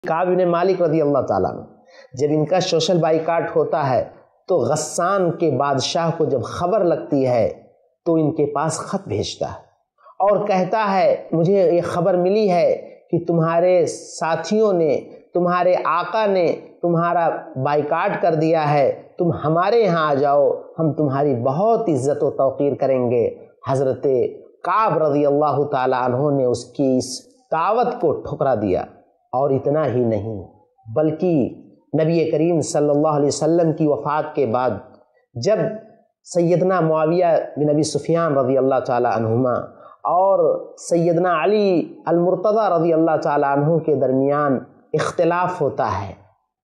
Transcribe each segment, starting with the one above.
کعب بن مالک رضی اللہ تعالیٰ عنہ جب ان کا سوشل بائیکاٹ ہوتا ہے تو غسان کے بادشاہ کو جب خبر لگتی ہے تو ان کے پاس خط بھیجتا ہے اور کہتا ہے مجھے یہ خبر ملی ہے کہ تمہارے ساتھیوں نے، تمہارے آقا نے تمہارا بائیکاٹ کر دیا ہے، تم ہمارے یہاں آ جاؤ، ہم تمہاری بہت عزت و توقیر کریں گے۔ حضرت کعب رضی اللہ تعالیٰ عنہ نے اس کی اس دعوت کو ٹھکرا دیا، اور اتنا ہی نہیں بلکہ نبی کریم صلی اللہ علیہ وسلم کی وفات کے بعد جب سیدنا معاویہ بن ابی سفیان رضی اللہ تعالیٰ عنہما اور سیدنا علی المرتضی رضی اللہ تعالیٰ عنہ کے درمیان اختلاف ہوتا ہے،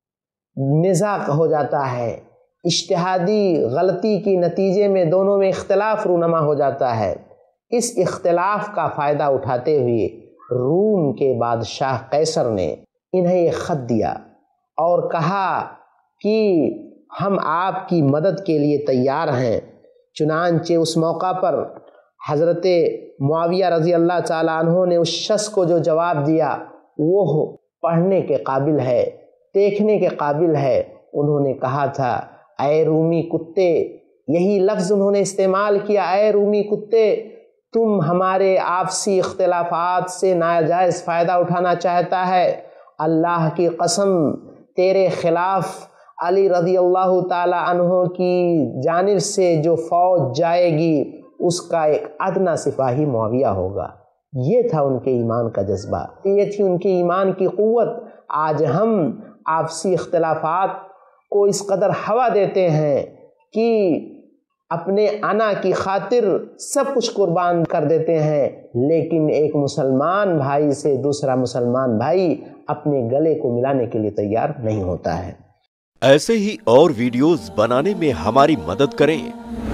نزاع ہو جاتا ہے، اجتہادی غلطی کی نتیجے میں دونوں میں اختلاف رونما ہو جاتا ہے، اس اختلاف کا فائدہ اٹھاتے ہوئے روم کے بادشاہ قیصر نے انہیں ایک خط دیا اور کہا کہ ہم آپ کی مدد کے لیے تیار ہیں۔ چنانچہ اس موقع پر حضرت معاویہ رضی اللہ تعالیٰ عنہ نے اس شخص کو جو جواب دیا وہ پڑھنے کے قابل ہے، دیکھنے کے قابل ہے۔ انہوں نے کہا تھا اے رومی کتے، یہی لفظ انہوں نے استعمال کیا، اے رومی کتے، تم ہمارے آپسی اختلافات سے ناجائز فائدہ اٹھانا چاہتا ہے، اللہ کی قسم تیرے خلاف علی رضی اللہ تعالی عنہ کی جانب سے جو فوج جائے گی اس کا ایک ادنا سپاہی معاویہ ہوگا۔ یہ تھا ان کے ایمان کا جذبہ، یہ تھی ان کے ایمان کی قوت۔ آج ہم آپسی اختلافات کو اس قدر ہوا دیتے ہیں کہ اپنے انا کی خاطر سب کچھ قربان کر دیتے ہیں، لیکن ایک مسلمان بھائی سے دوسرا مسلمان بھائی اپنے گلے کو ملانے کے لیے تیار نہیں ہوتا ہے۔ ایسے ہی اور ویڈیوز بنانے میں ہماری مدد کریں۔